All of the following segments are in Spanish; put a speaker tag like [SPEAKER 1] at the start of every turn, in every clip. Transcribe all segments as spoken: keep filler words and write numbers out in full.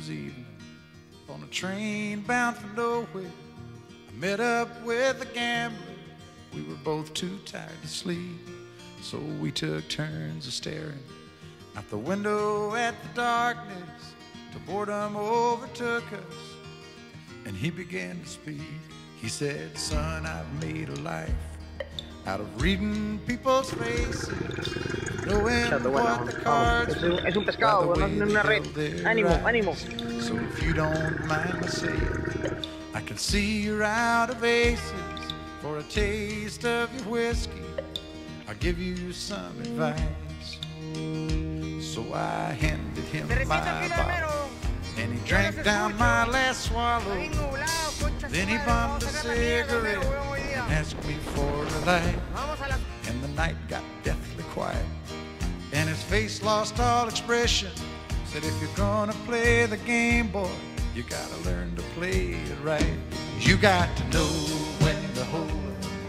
[SPEAKER 1] Christmas evening on a train bound for nowhere. I met up with a gambler. We were both too tired to sleep, so we took turns of staring out the window at the darkness till boredom overtook us, and he began to speak. He said, son, I've made a life out of reading people's faces, knowing what the cards
[SPEAKER 2] es, es un pescado, no es una red. Ánimo, ánimo.
[SPEAKER 1] So if you don't mind my saying, I can see you're out of aces. For a taste of your whiskey, I'll give you some advice. So I handed him my bottle, and he drank down my last swallow. Then he bummed a cigarette and asked me for a light. And the night got deathly quiet, and his face lost all expression. Said, if you're gonna play the game, boy, you gotta learn to play it right. You got to know when to hold up.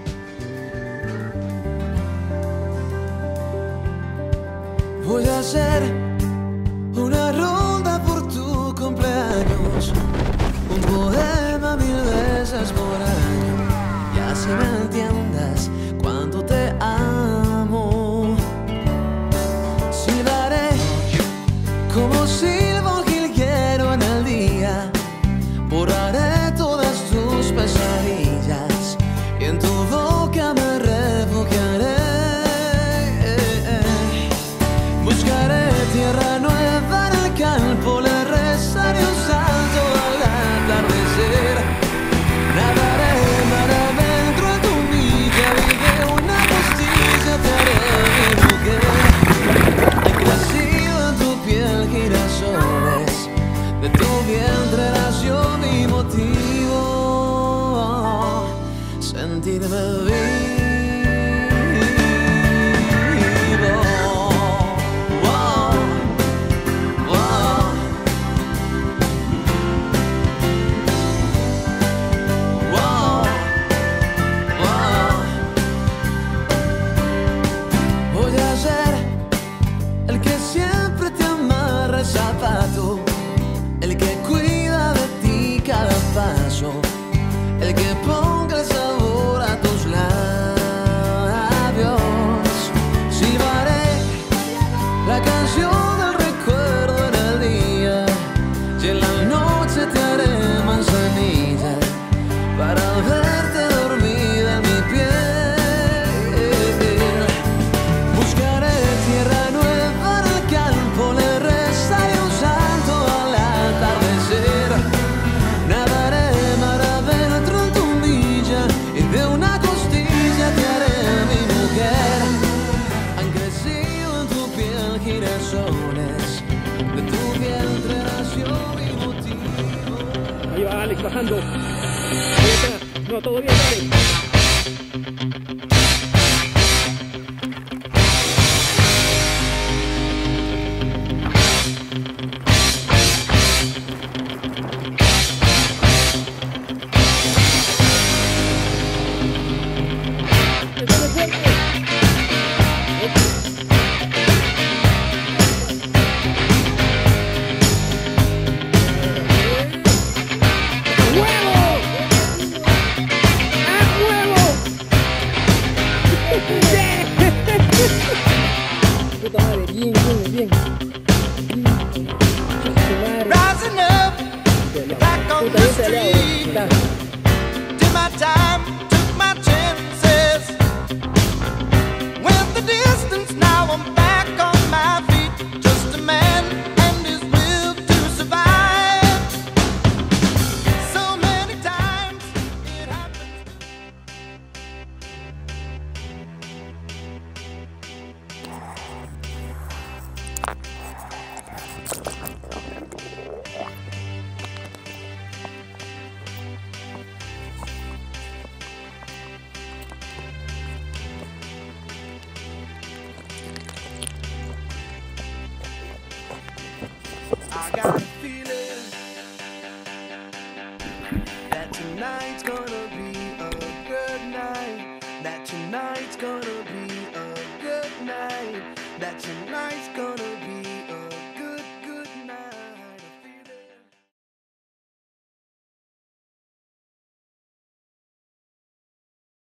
[SPEAKER 3] Voy a hacer una ronda por tu cumpleaños, un poema mil veces por año, y así me entiendas cuánto te amo. Silbaré como silba un jilguero en el día, borraré todas tus pesadillas y en tu boca me refugiaré. Buscaré tierra nueva en el campo, le rezaré un salto al atardecer. Nadaré mar adentro en tu milla y de una costilla te haré mi mujer. Han crecido en tu piel girasoles, de tu vientre nació mi motivo, sentirme vivo. El que cuida de ti cada paso, el que ponga el sabor a tus labios. Silbaré la canción del recuerdo en el día, y en la noche te haré manzanilla para verte dormida en mi piel. Buscaré tierra nueva en el campo, le rezaré un salto al atardecer. Nadaré mar adentro en tu milla y de una costilla te haré mi mujer. Han crecido en tu piel girasoles, de tu vientre nació mi motivo.
[SPEAKER 2] Ahí va Alex bajando. Ahí está. No, todo bien, Alex.
[SPEAKER 1] Rising up, back on the street. Did my time, took my chances. Went the distance, now I'm back on my feet. Just a man and his will to survive. So many times it happens. I got a feeling that tonight's gonna be a good night. That tonight's gonna be a good night. That tonight's